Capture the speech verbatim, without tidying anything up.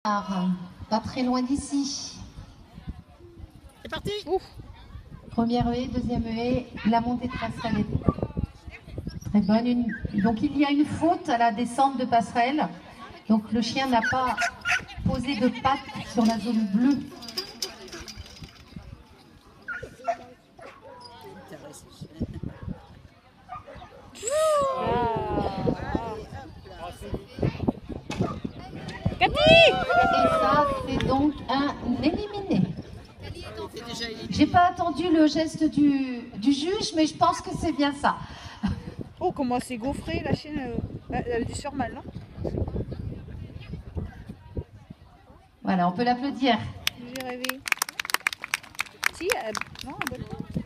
Pas très loin d'ici. C'est parti. Ouf. Première haie, deuxième haie, la montée de passerelle est très bonne. Une... Donc il y a une faute à la descente de passerelle. Donc le chien n'a pas posé de pattes sur la zone bleue. Et ça, c'est donc un éliminé. J'ai pas attendu le geste du, du juge, mais je pense que c'est bien ça. Oh, comment c'est gaufré, la chienne, euh, elle a du surmal, non? Voilà, on peut l'applaudir. J'ai rêvé. Si, elle... non, elle